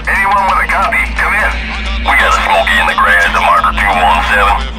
Anyone with a copy, come in. We got a Smokey in the garage at marker 217.